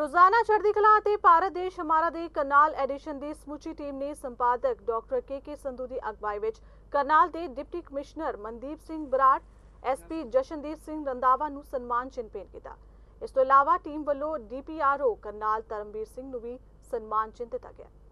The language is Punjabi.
ਰੋਜ਼ਾਨਾ ਚੜ੍ਹਦੀ ਕਲਾ ਅਤੇ ਭਾਰਤ ਦੇਸ਼ ਹਮਾਰਾ ਦੇ ਕਰਨਾਲ ਐਡੀਸ਼ਨ ਦੀ ਸਮੁੱਚੀ ਟੀਮ ਨੇ ਸੰਪਾਦਕ ਡਾਕਟਰ ਕੇ ਸੰਧੂ ਦੀ ਅਗਵਾਈ ਵਿੱਚ ਕਰਨਾਲ ਦੇ deputy commissioner Mandeep Singh Brar, SP Jashandeep Singh Randhawa ਨੂੰ ਸਨਮਾਨ ਚਿੰਨ੍ਹ ਭੇਂਟ ਕੀਤਾ। ਇਸ ਤੋਂ ਇਲਾਵਾ ਟੀਮ ਵੱਲੋਂ ਡੀਪੀਆਰਓ ਕਰਨਾਲ ਧਰਮਵੀਰ ਸਿੰਘ ਨੂੰ ਵੀ ਸਨਮਾਨ ਚਿੰਨ੍ਹ ਦਿੱਤਾ ਗਿਆ।